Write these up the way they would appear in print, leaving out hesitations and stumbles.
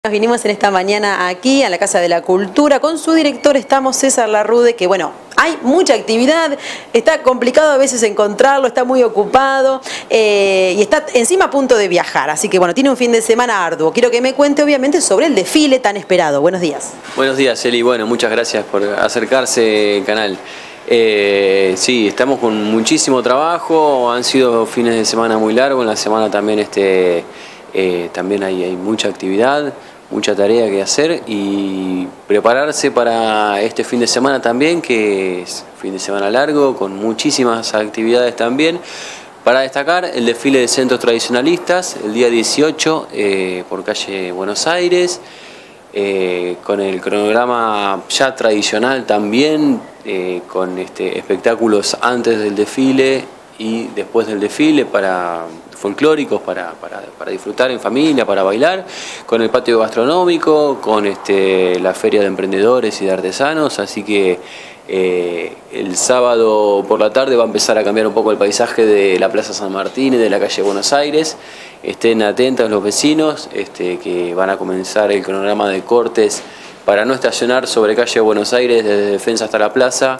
Nos vinimos en esta mañana aquí a la Casa de la Cultura, con su director estamos César Larrude, que bueno, hay mucha actividad, está complicado a veces encontrarlo, está muy ocupado y está encima a punto de viajar, así que bueno, tiene un fin de semana arduo. Quiero que me cuente obviamente sobre el desfile tan esperado. Buenos días. Buenos días, Eli. Bueno, muchas gracias por acercarse, canal. Sí, estamos con muchísimo trabajo, han sido fines de semana muy largos, en la semana también también hay mucha actividad, mucha tarea que hacer y prepararse para este fin de semana también, que es fin de semana largo, con muchísimas actividades también. Para destacar el desfile de centros tradicionalistas, el día 18 por calle Buenos Aires, con el cronograma ya tradicional también, con espectáculos antes del desfile y después del desfile folclóricos para disfrutar en familia, para bailar, con el patio gastronómico, con la feria de emprendedores y de artesanos, así que el sábado por la tarde va a empezar a cambiar un poco el paisaje de la Plaza San Martín y de la calle Buenos Aires. Estén atentos los vecinos, que van a comenzar el cronograma de cortes para no estacionar sobre calle Buenos Aires desde Defensa hasta la plaza.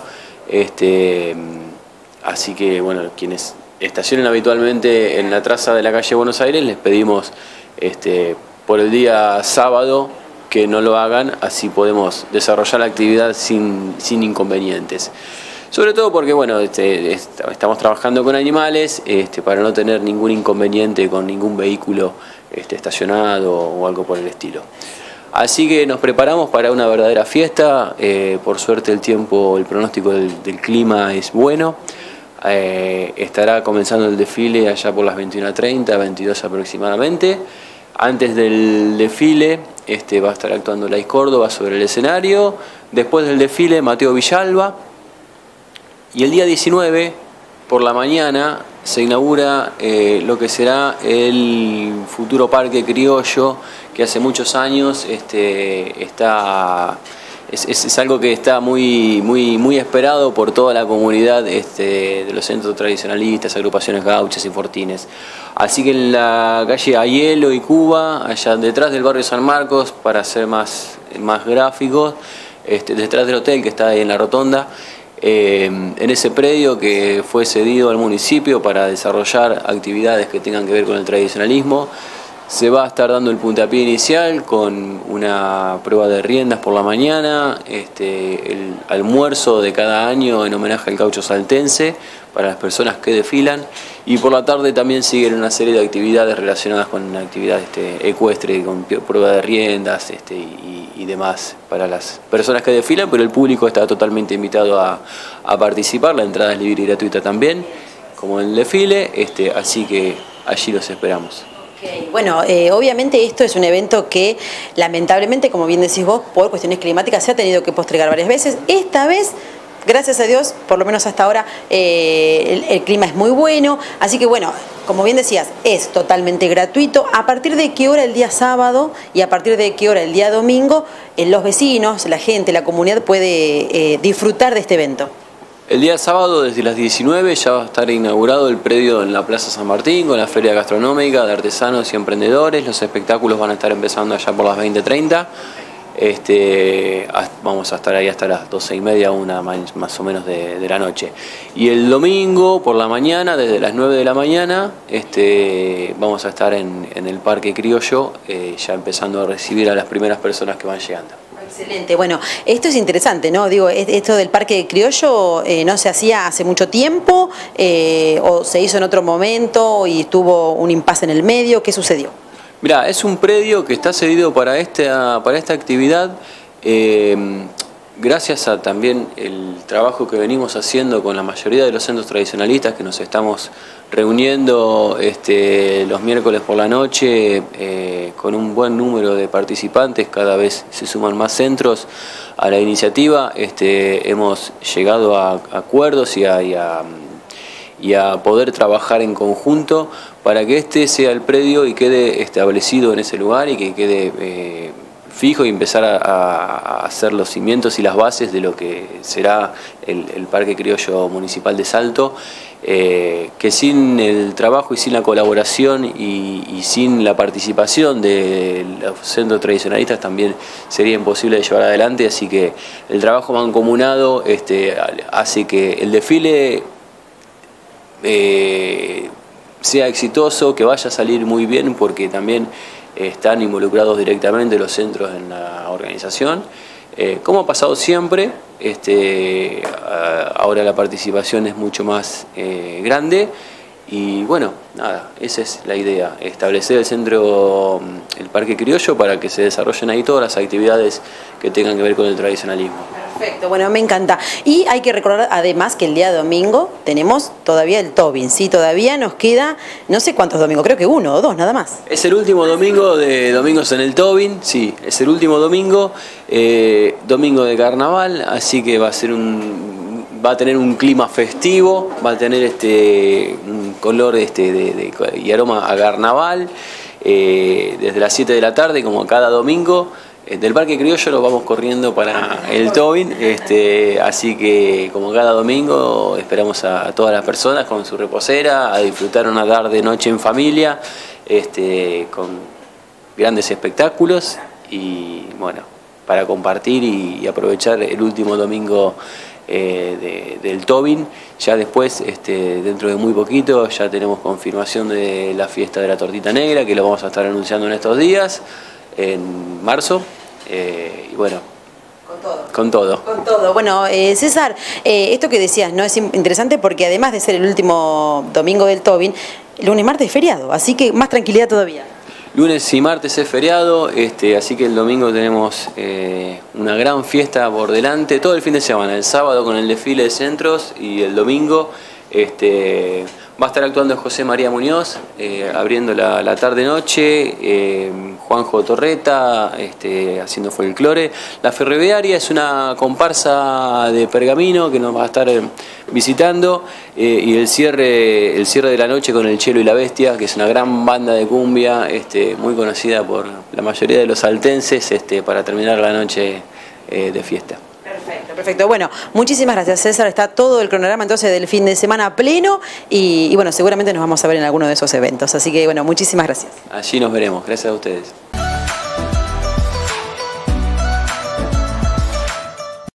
Así que bueno, quienes estacionen habitualmente en la traza de la calle Buenos Aires, les pedimos por el día sábado que no lo hagan, así podemos desarrollar la actividad sin inconvenientes. Sobre todo porque bueno, estamos trabajando con animales, para no tener ningún inconveniente con ningún vehículo estacionado o algo por el estilo. Así que nos preparamos para una verdadera fiesta. Por suerte el pronóstico del clima es bueno. Estará comenzando el desfile allá por las 21:30, 22 aproximadamente. Antes del desfile va a estar actuando Laís Córdoba sobre el escenario. Después del desfile, Mateo Villalba. Y el día 19, por la mañana, se inaugura lo que será el futuro Parque Criollo, que hace muchos años es algo que está muy esperado por toda la comunidad de los centros tradicionalistas, agrupaciones gauchas y fortines. Así que en la calle Aielo y Cuba, allá detrás del barrio San Marcos, para ser más gráficos, detrás del hotel que está ahí en la rotonda, en ese predio que fue cedido al municipio para desarrollar actividades que tengan que ver con el tradicionalismo, se va a estar dando el puntapié inicial con una prueba de riendas por la mañana, el almuerzo de cada año en homenaje al gaucho saltense para las personas que desfilan, y por la tarde también siguen una serie de actividades relacionadas con actividades ecuestre, con prueba de riendas y demás para las personas que desfilan, pero el público está totalmente invitado a participar. La entrada es libre y gratuita también, como en el desfile, así que allí los esperamos. Bueno, obviamente esto es un evento que lamentablemente, como bien decís vos, por cuestiones climáticas se ha tenido que postergar varias veces. Esta vez, gracias a Dios, por lo menos hasta ahora, el clima es muy bueno, así que bueno, como bien decías, es totalmente gratuito. ¿A partir de qué hora el día sábado y a partir de qué hora el día domingo los vecinos, la gente, la comunidad puede disfrutar de este evento? El día sábado desde las 19 ya va a estar inaugurado el predio en la Plaza San Martín con la feria gastronómica de artesanos y emprendedores. Los espectáculos van a estar empezando allá por las 20:30. Vamos a estar ahí hasta las 12:30, una más o menos de la noche. Y el domingo por la mañana, desde las 9 de la mañana, vamos a estar en el Parque Criollo, ya empezando a recibir a las primeras personas que van llegando. Excelente, bueno, esto es interesante, ¿no? Digo, esto del Parque Criollo no se hacía hace mucho tiempo o se hizo en otro momento y tuvo un impasse en el medio. ¿Qué sucedió? Mirá, es un predio que está cedido para esta actividad, gracias a también el trabajo que venimos haciendo con la mayoría de los centros tradicionalistas, que nos estamos reuniendo los miércoles por la noche con un buen número de participantes. Cada vez se suman más centros a la iniciativa. Hemos llegado a acuerdos y a poder trabajar en conjunto para que sea el predio y quede establecido en ese lugar y que quede fijo y empezar a hacer los cimientos y las bases de lo que será el Parque Criollo Municipal de Salto, que sin el trabajo y sin la colaboración y sin la participación de los centros tradicionalistas también sería imposible de llevar adelante, así que el trabajo mancomunado hace que el desfile sea exitoso, que vaya a salir muy bien, porque también están involucrados directamente los centros en la organización. Como ha pasado siempre, ahora la participación es mucho más grande y bueno, nada, esa es la idea, establecer el centro, el Parque Criollo, para que se desarrollen ahí todas las actividades que tengan que ver con el tradicionalismo. Perfecto, bueno, me encanta. Y hay que recordar además que el día domingo tenemos todavía el Tobin, ¿sí? Todavía nos queda, no sé cuántos domingos, creo que 1 o 2 nada más. Es el último domingo de Domingos en el Tobin, sí, es el último domingo, domingo de carnaval, así que va a tener un clima festivo, va a tener un color y aroma a carnaval, desde las 7 de la tarde, como cada domingo. Del Parque Criollo lo vamos corriendo para el Tobin, así que como cada domingo esperamos a todas las personas con su reposera a disfrutar una tarde noche en familia, con grandes espectáculos y bueno, para compartir y aprovechar el último domingo del Tobin. Ya después, dentro de muy poquito, ya tenemos confirmación de la fiesta de la tortita negra, que lo vamos a estar anunciando en estos días, en marzo, y bueno, con todo. Con todo. Bueno, César, esto que decías, ¿no? Es interesante porque además de ser el último domingo del Tobin, lunes y martes es feriado, así que más tranquilidad todavía. Lunes y martes es feriado, así que el domingo tenemos una gran fiesta por delante, todo el fin de semana, el sábado con el desfile de centros y el domingo va a estar actuando José María Muñoz, abriendo la tarde-noche, Juanjo Torreta haciendo folclore. La Ferroviaria es una comparsa de Pergamino que nos va a estar visitando, y el cierre de la noche con el Chelo y la Bestia, que es una gran banda de cumbia muy conocida por la mayoría de los saltenses, para terminar la noche de fiesta. Perfecto. Bueno, muchísimas gracias, César. Está todo el cronograma entonces del fin de semana pleno y bueno, seguramente nos vamos a ver en alguno de esos eventos. Así que bueno, muchísimas gracias. Allí nos veremos. Gracias a ustedes.